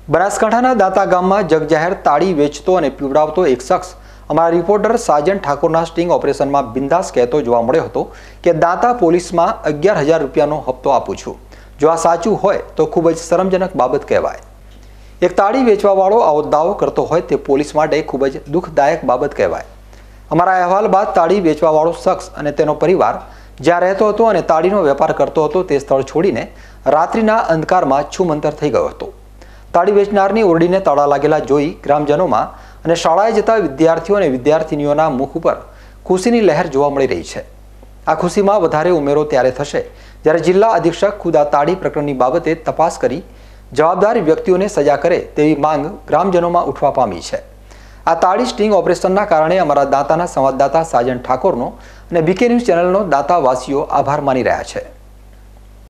બનાસકાંઠાના દાંતા ગામમાં જગજાહેર તાળી વેચતો અને પીવડાવતો એક શખ્સ અમારા રિપોર્ટર સાજન ઠાકોરના સ્ટિંગ ઓપરેશનમાં બિંદાસ કહેતો જોવા મળ્યો હતો કે દાંતા પોલીસમાં 11,000 રૂપિયાનો હપ્તો આપું છું. જો આ સાચું હોય તો ખૂબ જ શરમજનક બાબત કહેવાય. એક તાળી વેચવાવાળો આવો દાવો કરતો હોય તે પોલીસ માટે ખૂબ જ દુઃખદાયક બાબત કહેવાય. અમારા અહેવાલ બાદ તાળી વેચવાવાળો શખ્સ અને તેનો પરિવાર જ્યાં રહેતો હતો અને તાળીનો વેપાર કરતો હતો તે સ્થળ છોડીને રાત્રિના અંધકારમાં છૂમંતર થઈ ગયો હતો. તાળી વેચનારની ઓરડીને તાળા લાગેલા જોઈ ગ્રામજનોમાં અને શાળાએ જતા વિદ્યાર્થીઓ અને વિદ્યાર્થિનીઓના મુખ ઉપર ખુશીની લહેર જોવા મળી રહી છે. આ ખુશીમાં વધારે ઉમેરો ત્યારે થશે જ્યારે જિલ્લા અધિક્ષક ખુદ આ તાળી પ્રકરણની બાબતે તપાસ કરી જવાબદાર વ્યક્તિઓને સજા કરે તેવી માંગ ગ્રામજનોમાં ઉઠવા પામી છે. આ તાળી સ્ટિંગ ઓપરેશનના કારણે અમારા દાંતાના સંવાદદાતા સાજન ઠાકોરનો અને બીકે ન્યૂઝ ચેનલનો દાંતાવાસીઓ આભાર માની રહ્યા છે.